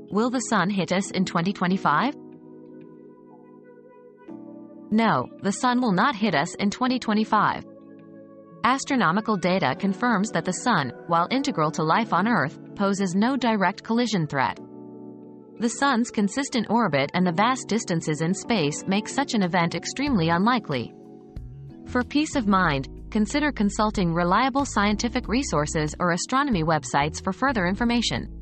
Will the Sun hit us in 2025? No, the Sun will not hit us in 2025. Astronomical data confirms that the Sun, while integral to life on Earth, poses no direct collision threat. The Sun's consistent orbit and the vast distances in space make such an event extremely unlikely. For peace of mind, consider consulting reliable scientific resources or astronomy websites for further information.